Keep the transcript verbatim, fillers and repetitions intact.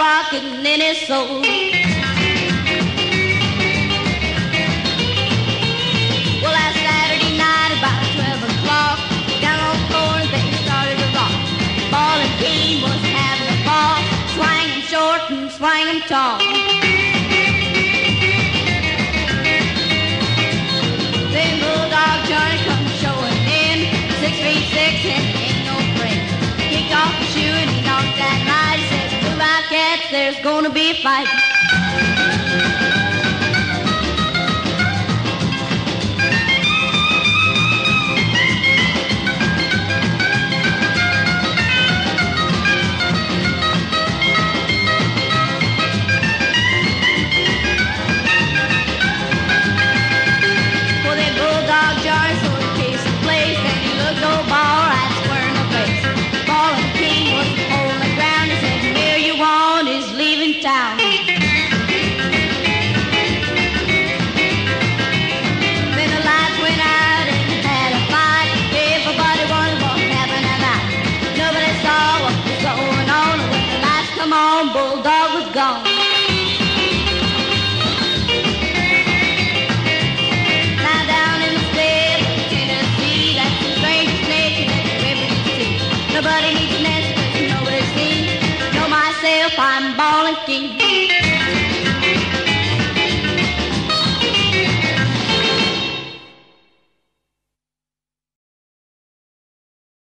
rocking in his soul. Well, last Saturday night about twelve o'clock, down on the floor and they started to rock. Ball and King was having a ball, swinging short and swinging tall. Then Bulldog Johnny comes showing in, six feet six and ain't no friend. Kicked off the shoe and he knocked that night. He says, "Blue Cats, there's gonna be a fight." Well, that Bulldog Johnny sort of paced the place, and he looked old Ball right square in the face. Ball and King was holding the ground. He said, "Here you want is leaving town." Then the lights went out and had a fight. Everybody wondered what happened that night. Nobody saw what was going on. When the lights come on, Bulldog was gone. Now down in the state of Tennessee, that's the strangest nation that you ever did see. Nobody needs an answer 'cause nobody's seen. Know myself, I'm Ball and King.